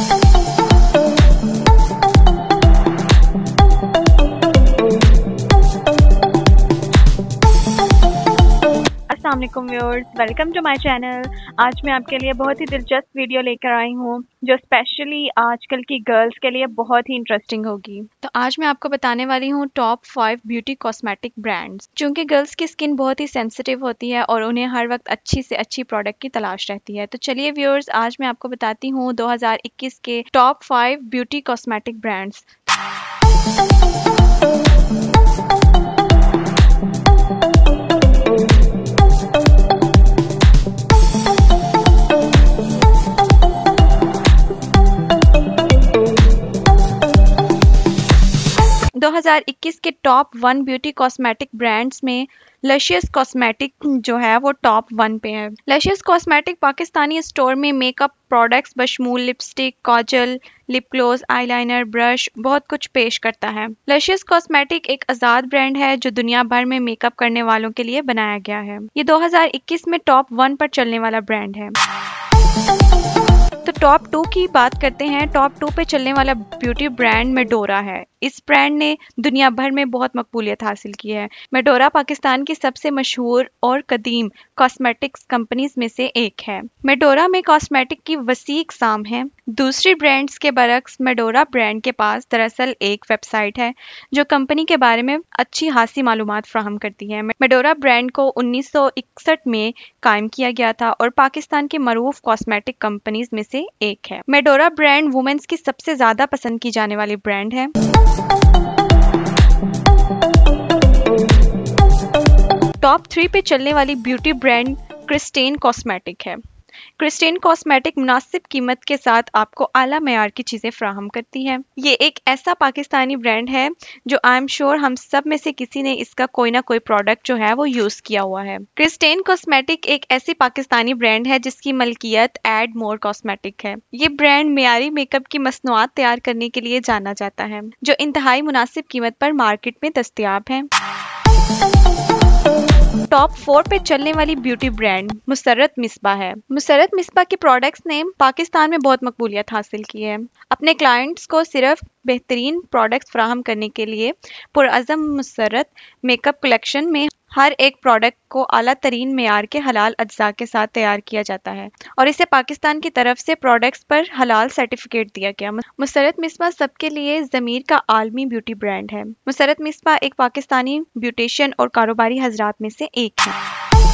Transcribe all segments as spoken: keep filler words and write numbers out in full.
अस्सलाम वालेकुम viewers, welcome to my channel. आज मैं आपके लिए बहुत ही दिलचस्प वीडियो लेकर आई हूँ जो स्पेशली आजकल की गर्ल्स के लिए बहुत ही इंटरेस्टिंग होगी। तो आज मैं आपको बताने वाली हूँ top five beauty cosmetic brands. चूँकि गर्ल्स की स्किन बहुत ही सेंसिटिव होती है और उन्हें हर वक्त अच्छी से अच्छी प्रोडक्ट की तलाश रहती है। तो चलिए व्यूअर्स, आज मैं आपको बताती हूँ दो हज़ार इक्कीस के top five beauty cosmetic brands. दो हज़ार इक्कीस के top one beauty cosmetic brands में लशियस कॉस्मेटिक जो है वो टॉप वन पे है। लशियस कॉस्मेटिक पाकिस्तानी स्टोर में मेकअप प्रोडक्ट्स बशमूल lipstick, kajal, lip gloss, eyeliner, brush बहुत कुछ पेश करता है। लशियस कॉस्मेटिक एक आज़ाद ब्रांड है जो दुनिया भर में मेकअप करने वालों के लिए बनाया गया है। ये दो हज़ार इक्कीस में टॉप वन पर चलने वाला ब्रांड है। तो टॉप टू की बात करते हैं। टॉप टू पे चलने वाला ब्यूटी ब्रांड मेडोरा है। इस ब्रांड ने दुनिया भर में बहुत मकबूलियत हासिल की है। मेडोरा पाकिस्तान की सबसे मशहूर और कदीम कॉस्मेटिक्स कंपनीज में से एक है। मेडोरा में कॉस्मेटिक की वसी इक़साम है। दूसरी ब्रांड्स के बरक्स मेडोरा ब्रांड के पास दरअसल एक वेबसाइट है जो कंपनी के बारे में अच्छी खासी मालूमात फ्राहम करती है। मेडोरा ब्रांड को उन्नीस सौ इकसठ में कायम किया गया था और पाकिस्तान की मरूफ कॉस्मेटिक कंपनीज में से एक है। मेडोरा ब्रांड वुमेन्स की सबसे ज्यादा पसंद की जाने वाली ब्रांड है। टॉप थ्री पे चलने वाली ब्यूटी ब्रांड क्रिस्टेन कॉस्मेटिक है। क्रिस्टेन कॉस्मेटिक मुनासिब कीमत के साथ आपको आला मयार की चीजें फ्राहम करती है। ये एक ऐसा पाकिस्तानी ब्रांड है जो आई एम श्योर हम सब में से किसी ने इसका कोई ना कोई प्रोडक्ट जो है वो यूज किया हुआ है। क्रिस्टेन कॉस्मेटिक एक ऐसी पाकिस्तानी ब्रांड है जिसकी मलकियत एड मोर कॉस्मेटिक है। ये ब्रांड मियारी मेकअप की मसनूआत तैयार करने के लिए जाना जाता है जो इंतहाई मुनासिब कीमत पर मार्केट में दस्तयाब है। टॉप फोर पे चलने वाली ब्यूटी ब्रांड मुसर्रत मिसबा है। मुसर्रत मिसबा के प्रोडक्ट्स ने पाकिस्तान में बहुत मकबूलियत हासिल की है। अपने क्लाइंट्स को सिर्फ बेहतरीन प्रोडक्ट्स फराहम करने के लिए पुरअज़म मुसर्रत मेकअप कलेक्शन में हर एक प्रोडक्ट को आला तरीन मेयार के हलाल अज्जा के साथ तैयार किया जाता है और इसे पाकिस्तान की तरफ से प्रोडक्ट्स पर हलाल सर्टिफिकेट दिया गया। मुसर्रत मिसबा सबके लिए ज़मीर का आलमी ब्यूटी ब्रांड है। मुसर्रत मिसबा एक पाकिस्तानी ब्यूटिशियन और कारोबारी हजरात में से एक है।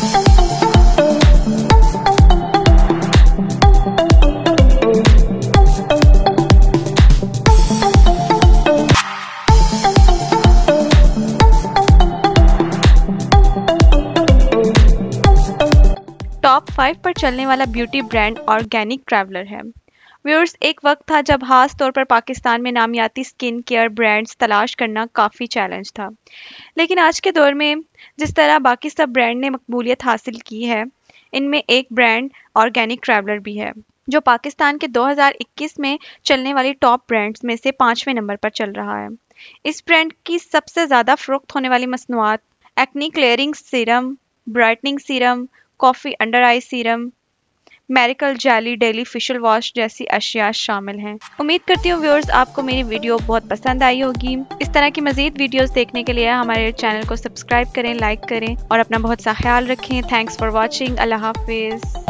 टॉप फाइव पर चलने वाला ब्यूटी ब्रांड ऑर्गेनिक ट्रैवलर है। व्यूअर्स, एक वक्त था जब खास तौर पर पाकिस्तान में नामियाती स्किन केयर ब्रांड्स तलाश करना काफ़ी चैलेंज था, लेकिन आज के दौर में जिस तरह बाकी सब ब्रांड ने मकबूलियत हासिल की है, इनमें एक ब्रांड ऑर्गेनिक ट्रैवलर भी है जो पाकिस्तान के दो हज़ार इक्कीस में चलने वाली टॉप ब्रांड्स में से पाँचवें नंबर पर चल रहा है। इस ब्रांड की सबसे ज़्यादा फ़रोख्त होने वाली मसनूआत acne clearing serum, brightening serum, coffee under eye serum, miracle jelly, daily facial wash जैसी अशिया शामिल हैं। उम्मीद करती हूँ व्यूअर्स आपको मेरी वीडियो बहुत पसंद आई होगी। इस तरह की मज़ीद वीडियोस देखने के लिए हमारे चैनल को सब्सक्राइब करें, लाइक करें और अपना बहुत सा ख्याल रखें। Thanks for watching. अल्लाह हाफिज़।